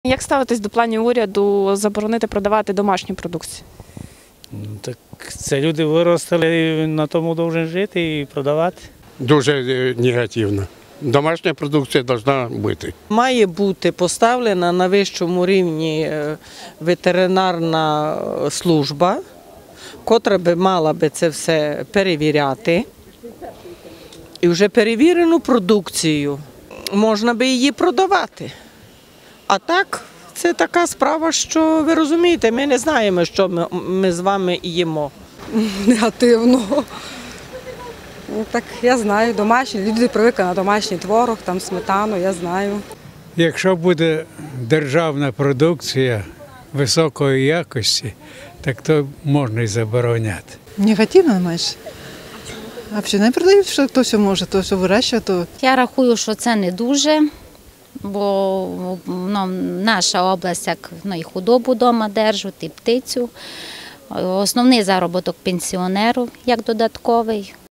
Як ставитесь до планів уряду заборонити продавати домашню продукцію? Так це люди виростили, на тому повинні жити і продавати. Дуже негативно. Домашня продукція повинна бути. Має бути поставлена на вищому рівні ветеринарна служба, котра би мала би це все перевіряти. І вже перевірену продукцію можна би її продавати. А так, це така справа, що ви розумієте, ми не знаємо, що ми з вами їмо. Негативно. Так, я знаю, домашні, люди привикли на домашній творог, там сметану, я знаю. Якщо буде державна продукція високої якості, так то можна і забороняти. Негативно майже. А взагалі не продають, що то все може, то все вирощує. Я рахую, що це не дуже, бо наша область, як і худобу вдома держать, і птицю. Основний заробіток пенсіонеру як додатковий.